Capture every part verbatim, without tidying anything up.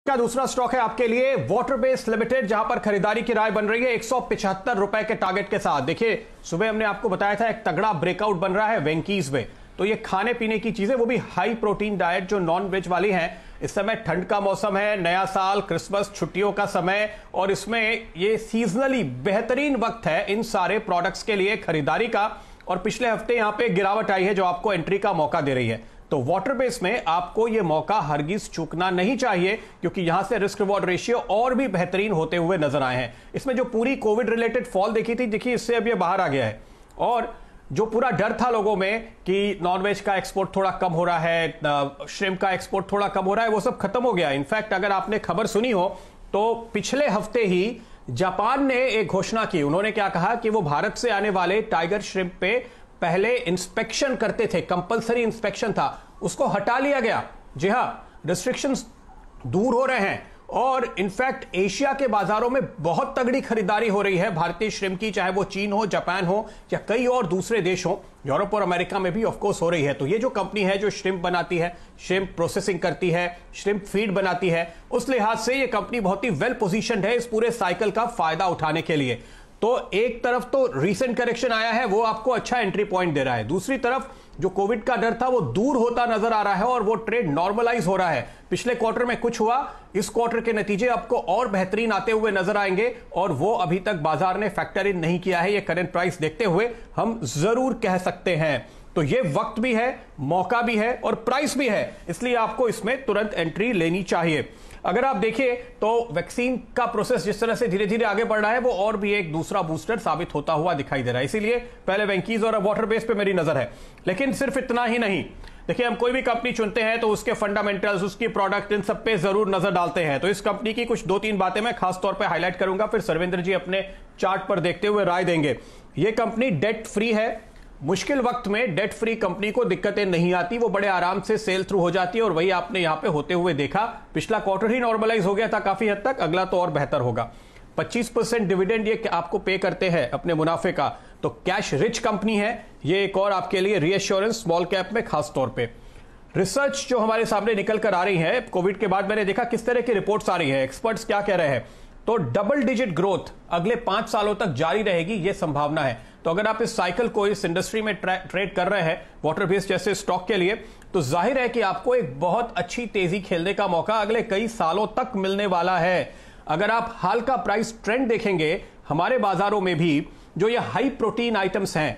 का दूसरा स्टॉक है आपके लिए वाटर बेस लिमिटेड, जहां पर खरीदारी की राय बन रही है एक सौ पिछहत्तर रुपए के टारगेट के साथ। देखिए सुबह हमने आपको बताया था एक तगड़ा ब्रेकआउट बन रहा है वेंकीज में, तो ये खाने पीने की चीजें, वो भी हाई प्रोटीन डाइट जो नॉन वेज वाली है। इस समय ठंड का मौसम है, नया साल, क्रिसमस, छुट्टियों का समय, और इसमें ये सीजनली बेहतरीन वक्त है इन सारे प्रोडक्ट्स के लिए खरीदारी का। और पिछले हफ्ते यहां पे गिरावट आई है जो आपको एंट्री का मौका दे रही है, तो वाटर बेस में आपको यह मौका हरगिज चूकना नहीं चाहिए, क्योंकि यहां से रिस्क रिवॉर्ड रेशियो और भी बेहतरीन होते हुए नजर आए हैं। इसमें जो पूरी कोविड रिलेटेड फॉल देखी थी, देखिए इससे अब यह बाहर आ गया है, और जो पूरा डर था लोगों में कि नॉनवेज का एक्सपोर्ट थोड़ा कम हो रहा है, श्रिम्प का एक्सपोर्ट थोड़ा कम हो रहा है, वो सब खत्म हो गया। इनफैक्ट अगर आपने खबर सुनी हो तो पिछले हफ्ते ही जापान ने एक घोषणा की। उन्होंने क्या कहा कि वो भारत से आने वाले टाइगर श्रिम्प पे पहले इंस्पेक्शन करते थे, कंपलसरी इंस्पेक्शन था, उसको हटा लिया गया। जी हां, रिस्ट्रिक्शंस दूर हो रहे हैं, और इनफैक्ट एशिया के बाजारों में बहुत तगड़ी खरीदारी हो रही है भारतीय श्रिम्प की, चाहे वो चीन हो, जापान हो, या कई और दूसरे देश हो, यूरोप और अमेरिका में भी ऑफ कोर्स हो रही है। तो ये जो कंपनी है जो श्रिम्प बनाती है, श्रिम्प प्रोसेसिंग करती है, श्रिम्प फीड बनाती है, उस लिहाज से ये कंपनी बहुत ही वेल पोजीशन्ड है इस पूरे साइकिल का फायदा उठाने के लिए। तो एक तरफ तो रीसेंट करेक्शन आया है, वो आपको अच्छा एंट्री पॉइंट दे रहा है, दूसरी तरफ जो कोविड का डर था वो दूर होता नजर आ रहा है और वो ट्रेड नॉर्मलाइज हो रहा है। पिछले क्वार्टर में कुछ हुआ, इस क्वार्टर के नतीजे आपको और बेहतरीन आते हुए नजर आएंगे, और वो अभी तक बाजार ने फैक्टर इन नहीं किया है। ये करंट प्राइस देखते हुए हम जरूर कह सकते हैं। तो ये वक्त भी है, मौका भी है, और प्राइस भी है, इसलिए आपको इसमें तुरंत एंट्री लेनी चाहिए। अगर आप देखिए तो वैक्सीन का प्रोसेस जिस तरह से धीरे धीरे आगे बढ़ रहा है, वो और भी एक दूसरा बूस्टर साबित होता हुआ दिखाई दे रहा है, इसीलिए पहले वेंकीज और वाटर बेस पे मेरी नजर है। लेकिन सिर्फ इतना ही नहीं, देखिए हम कोई भी कंपनी चुनते हैं तो उसके फंडामेंटल्स, उसकी प्रोडक्ट, इन सब पे जरूर नजर डालते हैं। तो इस कंपनी की कुछ दो तीन बातें मैं खास तौर पे हाईलाइट करूंगा, फिर सर्वेंद्र जी अपने चार्ट पर देखते हुए राय देंगे। यह कंपनी डेट फ्री है, मुश्किल वक्त में डेट फ्री कंपनी को दिक्कतें नहीं आती, वो बड़े आराम से सेल थ्रू हो जाती है, और वही आपने यहां पे होते हुए देखा। पिछला क्वार्टर ही नॉर्मलाइज हो गया था काफी हद तक, अगला तो और बेहतर होगा। पच्चीस परसेंट डिविडेंड ये आपको पे करते हैं अपने मुनाफे का, तो कैश रिच कंपनी है ये, एक और आपके लिए रीएश्योरेंस स्मॉल कैप में खास तौर पर। रिसर्च जो हमारे सामने निकल कर आ रही है कोविड के बाद, मैंने देखा किस तरह की रिपोर्ट्स आ रही है, एक्सपर्ट्स क्या कह रहे हैं, तो डबल डिजिट ग्रोथ अगले पांच सालों तक जारी रहेगी, यह संभावना है। तो अगर आप इस साइकिल को, इस इंडस्ट्री में ट्रेड कर रहे हैं वाटर बेस जैसे स्टॉक के लिए, तो जाहिर है कि आपको एक बहुत अच्छी तेजी खेलने का मौका अगले कई सालों तक मिलने वाला है। अगर आप हाल का प्राइस ट्रेंड देखेंगे हमारे बाजारों में भी, जो ये हाई प्रोटीन आइटम्स हैं,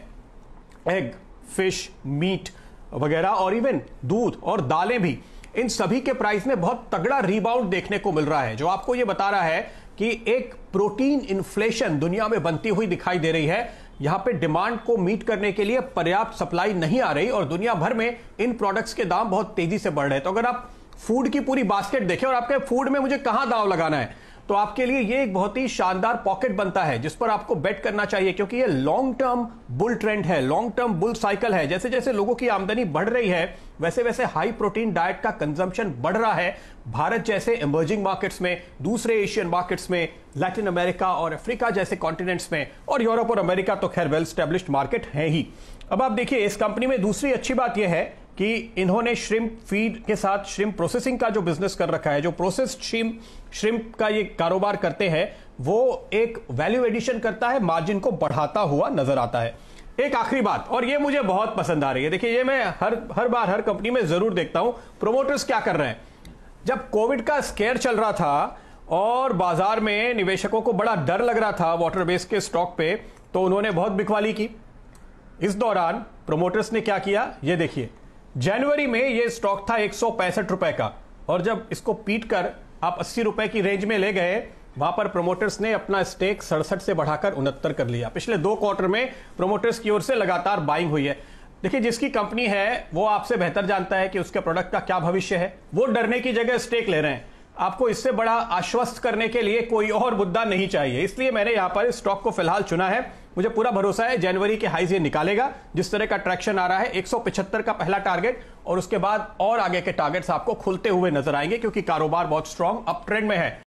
एग, फिश, मीट वगैरह, और इवन दूध और दालें भी, इन सभी के प्राइस में बहुत तगड़ा रिबाउंड देखने को मिल रहा है, जो आपको यह बता रहा है कि एक प्रोटीन इन्फ्लेशन दुनिया में बनती हुई दिखाई दे रही है। यहां पे डिमांड को मीट करने के लिए पर्याप्त सप्लाई नहीं आ रही, और दुनिया भर में इन प्रोडक्ट्स के दाम बहुत तेजी से बढ़ रहे हैं। तो अगर आप फूड की पूरी बास्केट देखें, और आपके फूड में मुझे कहां दांव लगाना है, तो आपके लिए ये एक बहुत ही शानदार पॉकेट बनता है जिस पर आपको बेट करना चाहिए, क्योंकि ये लॉन्ग टर्म बुल ट्रेंड है, लॉन्ग टर्म बुल साइकिल है। जैसे जैसे लोगों की आमदनी बढ़ रही है, वैसे वैसे हाई प्रोटीन डाइट का कंजम्पशन बढ़ रहा है भारत जैसे इमर्जिंग मार्केट्स में, दूसरे एशियन मार्केट्स में, लैटिन अमेरिका और अफ्रीका जैसे कॉन्टिनेंट्स में, और यूरोप और अमेरिका तो खैर वेल स्टैब्लिश्ड मार्केट है ही। अब आप देखिए इस कंपनी में दूसरी अच्छी बात यह है कि इन्होंने श्रिम्प फीड के साथ श्रिम्प प्रोसेसिंग का जो बिजनेस कर रखा है, जो प्रोसेस्ड श्रिम्प श्रिम्प का ये कारोबार करते हैं, वो एक वैल्यू एडिशन करता है, मार्जिन को बढ़ाता हुआ नजर आता है। एक आखिरी बात, और ये मुझे बहुत पसंद आ रही है, देखिए ये मैं हर हर बार हर कंपनी में जरूर देखता हूं, प्रोमोटर्स क्या कर रहे हैं। जब कोविड का स्केयर चल रहा था और बाजार में निवेशकों को बड़ा डर लग रहा था वाटर बेस के स्टॉक पे, तो उन्होंने बहुत बिकवाली की। इस दौरान प्रोमोटर्स ने क्या किया, ये देखिए, जनवरी में ये स्टॉक था एक सौ पैंसठ रुपए का, और जब इसको पीट कर आप अस्सी रुपए की रेंज में ले गए, वहां पर प्रोमोटर्स ने अपना स्टेक सड़सठ से बढ़ाकर उनहत्तर कर लिया। पिछले दो क्वार्टर में प्रोमोटर्स की ओर से लगातार बाइंग हुई है। देखिए जिसकी कंपनी है वो आपसे बेहतर जानता है कि उसके प्रोडक्ट का क्या भविष्य है, वो डरने की जगह स्टेक ले रहे हैं। आपको इससे बड़ा आश्वस्त करने के लिए कोई और मुद्दा नहीं चाहिए, इसलिए मैंने यहां पर इस स्टॉक को फिलहाल चुना है। मुझे पूरा भरोसा है जनवरी के हाईज ये निकालेगा, जिस तरह का ट्रैक्शन आ रहा है। एक सौ पचहत्तर का पहला टारगेट, और उसके बाद और आगे के टारगेट्स आपको खुलते हुए नजर आएंगे, क्योंकि कारोबार बहुत स्ट्रांग अप ट्रेंड में है।